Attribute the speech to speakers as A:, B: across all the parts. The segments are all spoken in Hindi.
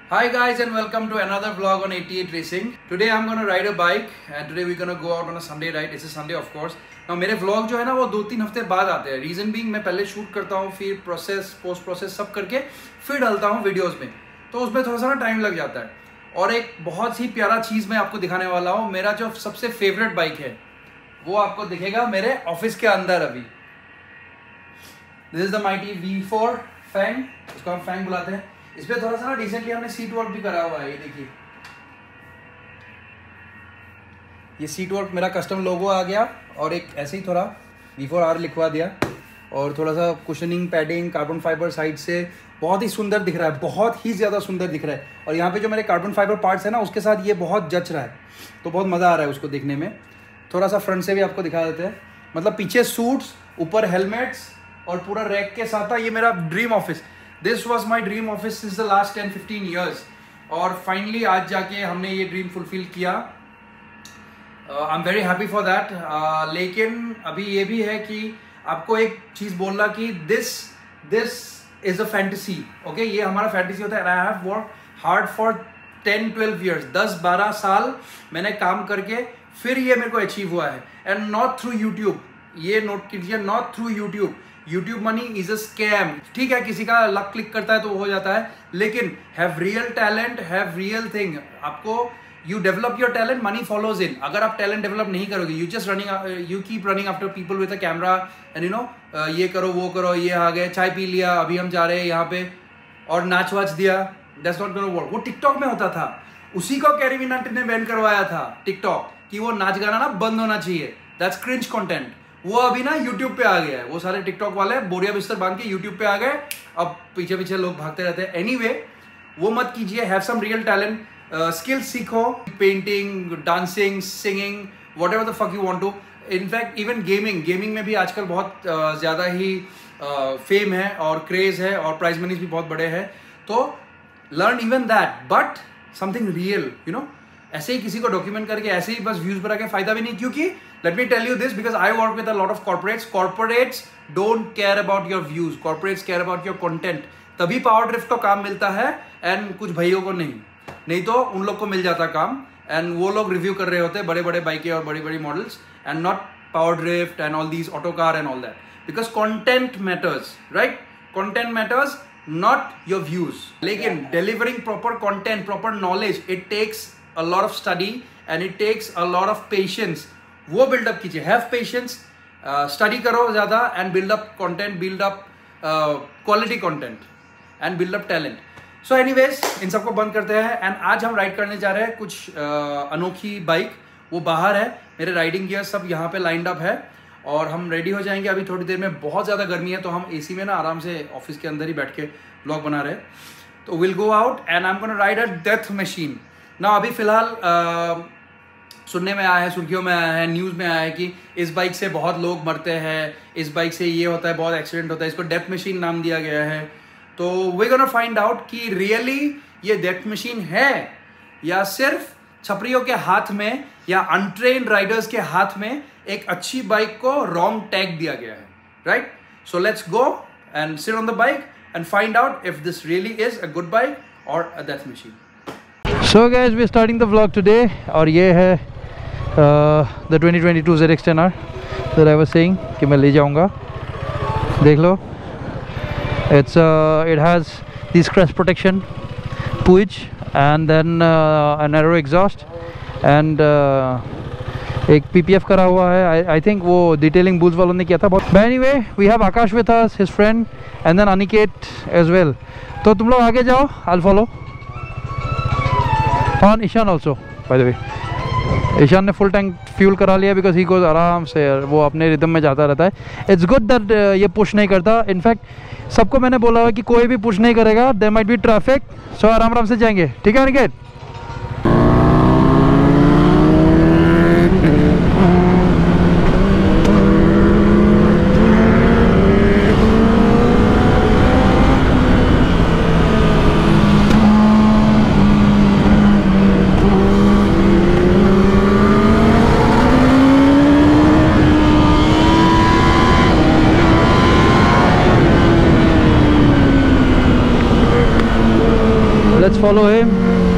A: Hi guys and welcome to another vlog on 88 Racing. Today I'm going to ride a bike and today we're going to go out on a Sunday ride. It's a Sunday of course. Now मेरे vlog जो है ना वो 2-3 हफ्ते बाद आते हैं. Reason being मैं पहले शूट करता हूँ फिर प्रोसेस पोस्ट प्रोसेस सब करके फिर डालता हूँ वीडियोस में, तो उसमें थोड़ा सा ना टाइम लग जाता है. और एक बहुत ही प्यारा चीज़ मैं आपको दिखाने वाला हूँ. मेरा जो सबसे फेवरेट बाइक है वो आपको दिखेगा मेरे ऑफिस के अंदर अभी. This is the mighty V4 fang, इसको हम फैंग बुलाते हैं. इस पे थोड़ा सा ना रिसेंटली हमने सीट वर्क भी करा हुआ है. ये देखिए, ये सीट वर्क मेरा कस्टम लोगो आ गया और एक ऐसे ही थोड़ा V4R लिखवा दिया और थोड़ा सा cushioning padding carbon fibre side से बहुत ही सुंदर दिख रहा है, बहुत ही ज़्यादा सुंदर दिख रहा है. और यहाँ पे जो मेरे कार्बन फाइबर पार्ट्स है ना उसके साथ ये बहुत जच रहा है, तो बहुत मज़ा आ रहा है उसको देखने में. थोड़ा सा फ्रंट से भी आपको दिखा देते हैं. मतलब पीछे सूट्स, ऊपर हेलमेट्स और पूरा रैक के साथ था. ये मेरा dream office, this was my dream office since the last 10-15 years. और फाइनली आज जाके हमने ये ड्रीम फुलफिल किया. I am very happy for that. लेकिन अभी ये भी है कि आपको एक चीज़ बोलना कि this is a fantasy. Okay, ये हमारा फैंटेसी होता है. I have work hard for 10-12 years, 10-12 साल मैंने काम करके फिर ये मेरे को अचीव हुआ है. And not through YouTube. ये नोट कीजिए, not through YouTube. YouTube money is a scam. ठीक है, किसी का लक क्लिक करता है तो वो हो जाता है, लेकिन have real talent, have real thing. आपको you develop your talent, money follows in. अगर आप टैलेंट डेवलप नहीं करोगे, you just running, you keep running after people with a camera and you know ये करो वो करो, ये आ गए, चाय पी लिया, अभी हम जा रहे हैं यहाँ पे और नाच वाच दिया, दैट्स नॉट गोना वर्क. वो टिकटॉक में होता था, उसी को कैरी मिनाटी ने बैन करवाया था टिकटॉक कि वो नाच गाना ना बंद होना चाहिए. That's cringe content. वो अभी ना यूट्यूब पे आ गया है. वो सारे टिकटॉक वाले बोरिया बिस्तर बांध के यूट्यूब पे आ गए. अब पीछे पीछे लोग भागते रहते हैं. एनीवे, वो मत कीजिए. Have some real talent, skills सीखो, painting, dancing, singing, whatever the fuck you want to. In fact even gaming में भी आजकल बहुत ज़्यादा ही फेम है और क्रेज है और प्राइज मनीज भी बहुत बड़े हैं. तो learn even that, but something real, you know. ऐसे ही किसी को डॉक्यूमेंट करके ऐसे ही बस व्यूज बढ़ा के फायदा भी नहीं. क्योंकि let me tell you this, because I work with a lot of corporates don't care about your views, corporates care about your content. तभी पावर ड्रिफ्ट को काम मिलता है एंड कुछ भाइयों को नहीं तो उन लोग को मिल जाता काम. एंड वो लोग रिव्यू कर रहे होते बड़े बड़े बाइकें और बड़ी बड़ी models and not power drift and all these auto car and all that. Because content matters, right? Content matters, not your views. लेकिन delivering proper content, proper knowledge, it takes a lot of study and it takes a lot of patience. वो build-up कीजिए. Have patience, study करो ज़्यादा and build up content, build up quality content and build up talent. So anyways, इन सबको बंद करते हैं and आज हम राइड करने जा रहे हैं कुछ अनोखी बाइक. वो बाहर है, मेरे राइडिंग गियर सब यहाँ पे लाइंड अप है और हम रेडी हो जाएंगे अभी थोड़ी देर में. बहुत ज़्यादा गर्मी है तो हम AC में ना आराम से ऑफिस के अंदर ही बैठ के ब्लॉग बना रहे हैं. तो will go out and I am gonna ride a death machine. ना अभी फिलहाल सुनने में आया है, सुर्खियों में आया है, न्यूज़ में आया है कि इस बाइक से बहुत लोग मरते हैं, इस बाइक से ये होता है, बहुत एक्सीडेंट होता है. इसको डेथ मशीन नाम दिया गया है. तो वी गोना फाइंड आउट कि रियली ये डेथ मशीन है या सिर्फ छपरियों के हाथ में या अनट्रेन्ड राइडर्स के हाथ में एक अच्छी बाइक को रॉन्ग टैग दिया गया है, right? So let's go and sit on the bike and find out if this really is a good bike और a death machine.
B: So guys, we're starting the vlog today और ये है the 2022 ZX-10R that I was saying कि मैं ले जाऊँगा. देख लो, it has this crash protection, push and then a narrow exhaust and एक PPF करा हुआ है. I think वो detailing booth वालों ने किया था. But anyway, we have Akash with us, his friend, and then Aniket as well. तो तुम लोग आगे जाओ, I'll follow. और Ishaan also, by the way. Ishaan ने फुल टैंक फ्यूल करा लिया बिकॉज ही गोज आराम से, वो अपने रिदम में जाता रहता है. इट्स गुड दैट ये पुश नहीं करता. इनफैक्ट सबको मैंने बोला हुआ कि कोई भी पुश नहीं करेगा, there might be traffic, so आराम आराम से जाएंगे. ठीक है अनिकेत? Let's follow him.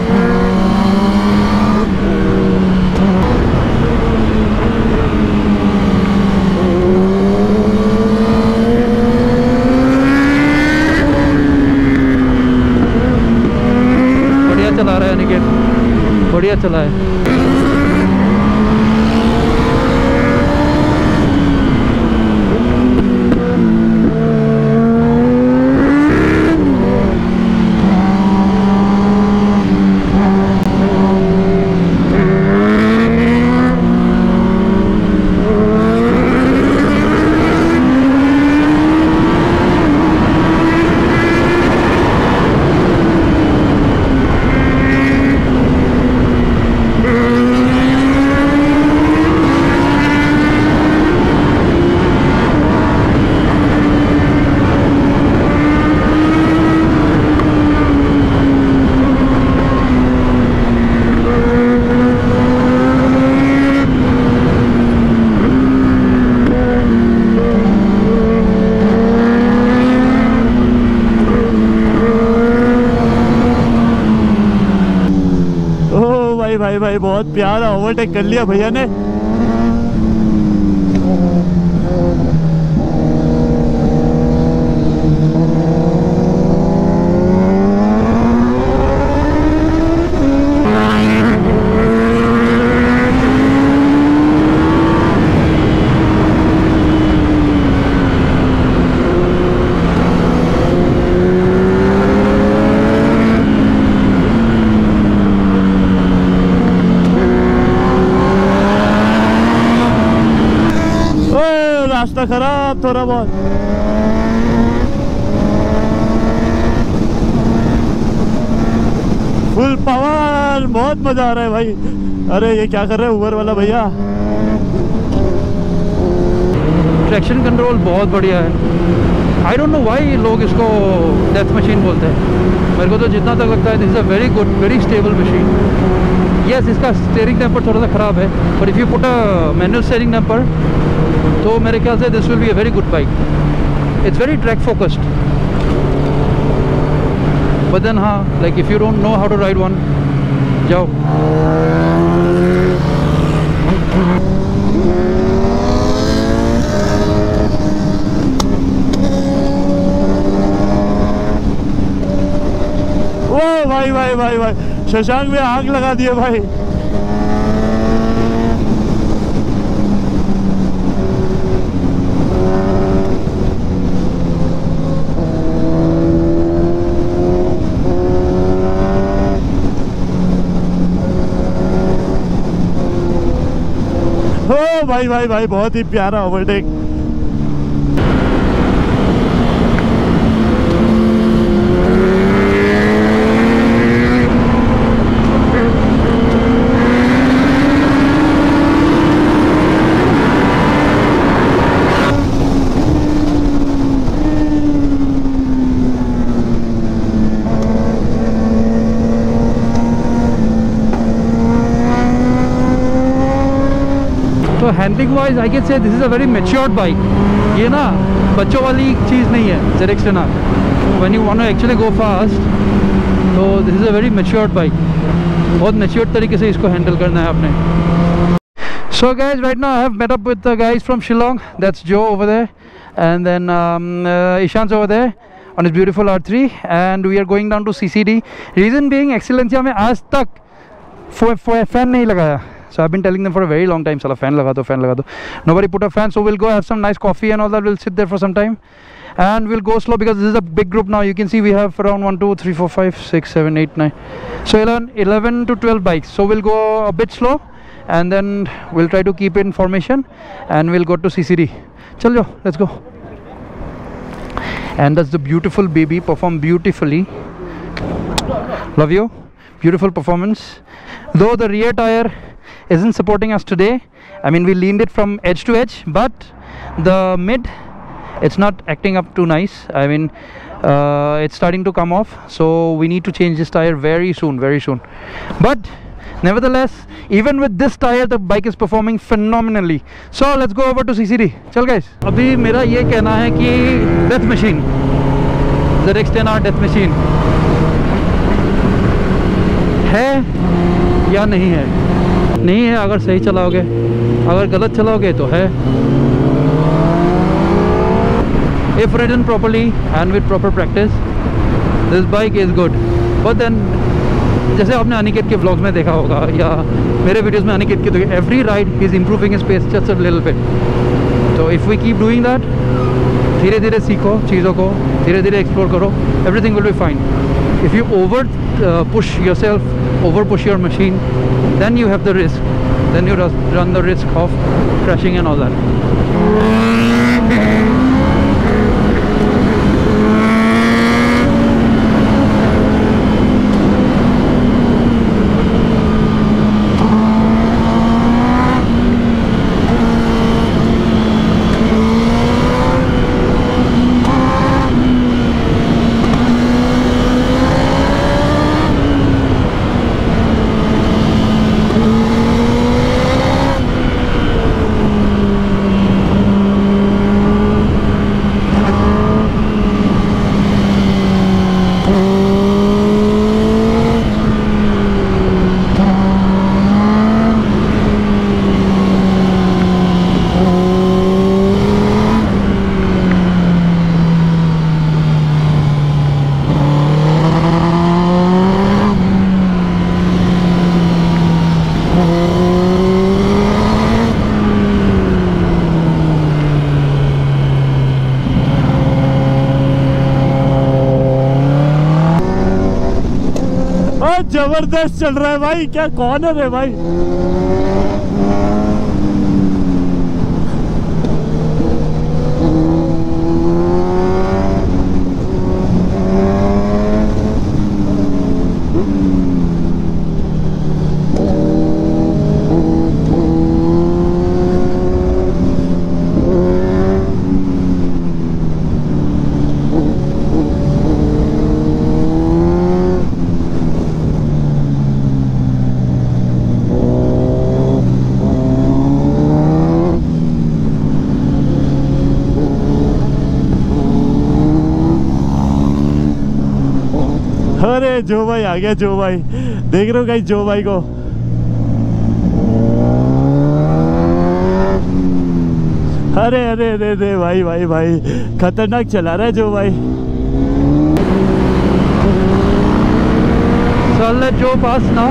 B: बढ़िया चला रहा है अनिकेत, बढ़िया चला है।
C: भाई बहुत प्यारा ओवरटेक कर लिया भैया ने। रास्ता खराब थोड़ा बहुत। फुल पावर, बहुत मजा आ रहा है भाई। अरे ये क्या कर रहे हैं उबर वाला भैया।
B: ट्रैक्शन कंट्रोल बहुत बढ़िया है। आई डोंट नो व्हाई लोग इसको डेथ मशीन बोलते हैं। मेरे को तो जितना तक लगता है this is a very good, very stable machine. Yes, इसका स्टीयरिंग टेम्पर थोड़ा सा ख़राब है, but if you put a manual steering damper तो मेरे ख्याल से this will be a very good bike. It's very track focused, but then हाँ, like if you don't know how to ride one, जाओ।
C: ओ भाई भाई भाई भाई, शशांक में आग लगा दिए भाई। ओ भाई भाई भाई, बहुत ही प्यारा ओवरटेक।
B: तो handling wise I can say this is a very matured bike. ये ना बच्चों वाली चीज़ नहीं है ZX ना। When you want to actually go fast, तो this is a very matured bike. बहुत मैच्योर्ड तरीके से इसको हैंडल करना है आपने। So guys, right now I have met up with the guys from Shillong. That's Jo over there and then Ishant over there on his beautiful R3, and we are going down to CCD. Reason being, एक्सीलेंसिया में आज तक फैन नहीं लगाया. So I've been telling them for a very long time, "Sala fan laga do, fan laga do." Nobody put a fan, so we'll go have some nice coffee and all that. We'll sit there for some time, and we'll go slow because this is a big group now. You can see we have around 1, 2, 3, 4, 5, 6, 7, 8, 9. So 11 to 12 bikes. So we'll go a bit slow, and then we'll try to keep in formation, and we'll go to CCD. Chalo, let's go. And that's the beautiful baby, performed beautifully. Love you. Beautiful performance. Though the rear tire isn't supporting us today, I mean we leaned it from edge to edge, but the mid, it's not acting up too nice. I mean it's starting to come off, so we need to change this tire very soon, but nevertheless, even with this tire the bike is performing phenomenally. So let's go over to CCD. चल guys, अभी मेरा ये कहना है कि death machine, ZX-10R death machine, है या नहीं है। नहीं है अगर सही चलाओगे, अगर गलत चलाओगे तो है। If ridden properly and with proper practice, this bike is good. But then, जैसे आपने अनिकेत के व्लॉग्स में देखा होगा या मेरे वीडियोस में अनिकेत के, every ride he is improving his pace just a little bit. So if we keep doing that, धीरे धीरे सीखो चीज़ों को, धीरे धीरे एक्सप्लोर करो, everything will be fine. If you push yourself, over push your machine, then you have the risk. Then you run the risk of crashing and all that.
C: जबरदस्त चल रहा है भाई। क्या कौन है रे भाई? अरे जो भाई आ गया, जो भाई देख रहे हो गाइस, जो भाई को। अरे अरे अरे अरे भाई भाई भाई खतरनाक चला रहा है जो भाई।
B: So I'll let Joe pass now.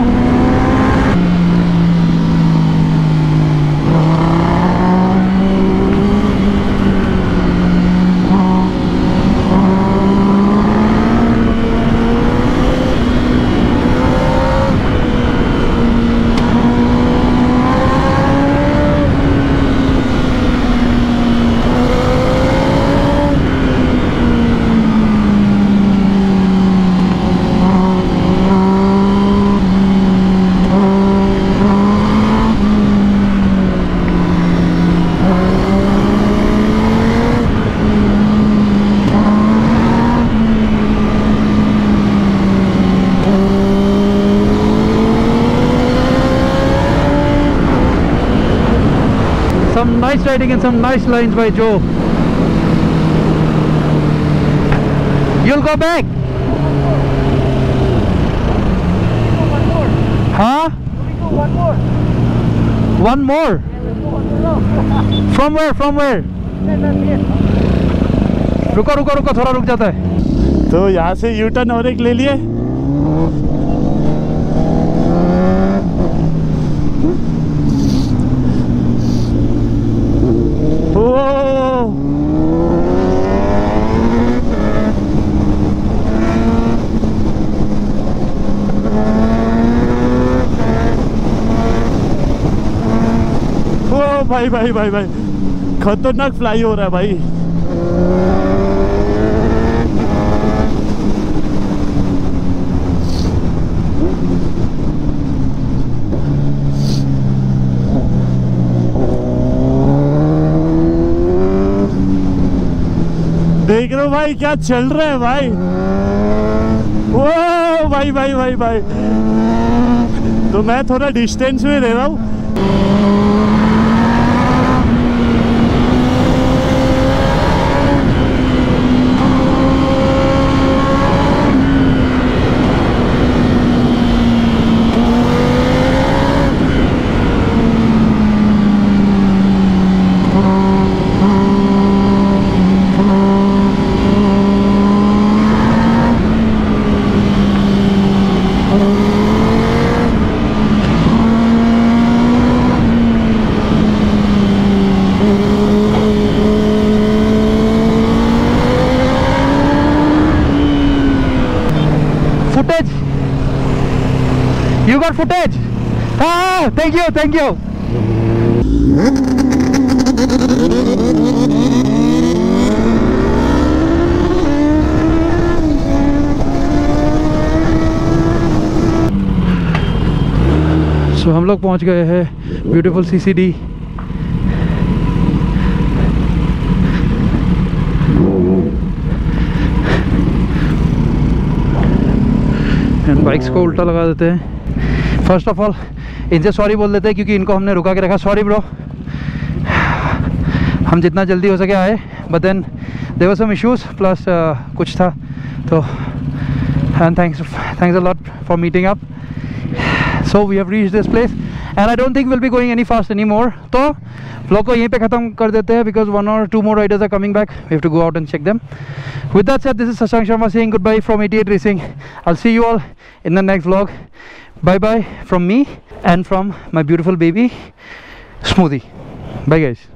B: Some nice riding and some nice lines by Joe. You'll go back? Huh? One more? From where? From where? रुको रुको रुको, थोड़ा रुक जाता है।
C: तो यहाँ से यू टर्न और एक ले लिए। भाई भाई भाई भाई खतरनाक फ्लाई हो रहा है भाई। देख रहे हो भाई क्या चल रहा है भाई। ओ भाई भाई भाई भाई, तो मैं थोड़ा डिस्टेंस में रह रहा हूँ।
B: You got footage? Ah, thank you, thank you. So हम लोग पहुंच गए हैं ब्यूटीफुल CCD। एंड बाइक्स को उल्टा लगा देते हैं। फर्स्ट ऑफ ऑल इनसे सॉरी बोल देते हैं क्योंकि इनको हमने रुका के रखा। सॉरी ब्रो, हम जितना जल्दी हो सके आए, but then there were some issues plus कुछ था तो। And thanks a lot for meeting up. So we have reached this place and I don't think will be going any fast any more. तो व्लॉग को यहीं पे ख़त्म कर देते हैं because 1 or 2 more riders are coming back. We have to go out and check them. With that said, this is Shashank Sharma saying goodbye from 88 Racing. I'll see you all in the next vlog. Bye bye from me and from my beautiful baby Smoothie. Bye guys.